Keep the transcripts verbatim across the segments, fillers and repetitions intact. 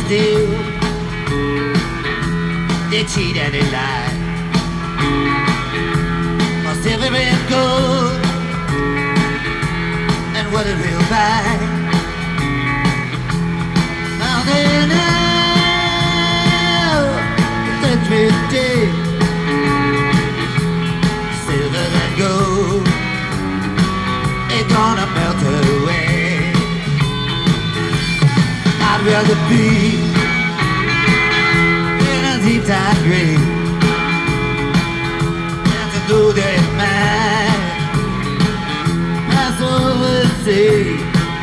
steal, they cheat and they lie. For silver and gold, and what it will buy. Now they know the thrifty, silver and gold, they're gonna melt away. I'd rather be in a deep tide grave than to know that man has overseas.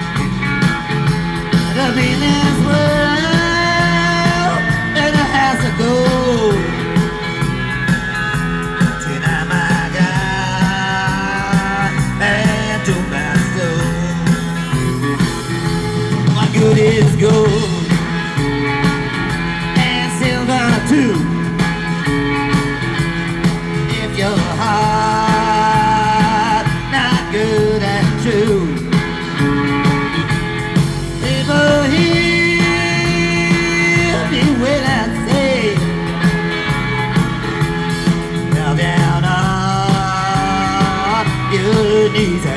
The meanest world and it has to go. Tonight, my God, and to my soul, what good is gold and silver too if your heart not good and true? People hear me when I say, bow down on your knees.